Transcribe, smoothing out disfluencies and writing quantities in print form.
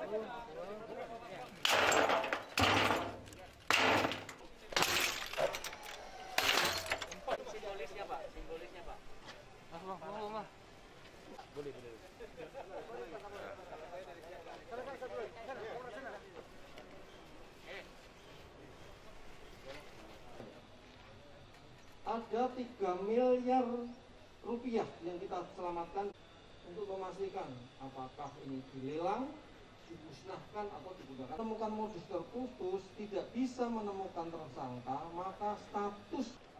Simbolisnya Pak, simbolisnya Pak. Boleh. Ada 3 miliar rupiah yang kita selamatkan untuk memastikan apakah ini dilelang, dimusnahkan atau digunakan. Menemukan modus terputus, tidak bisa menemukan tersangka, maka status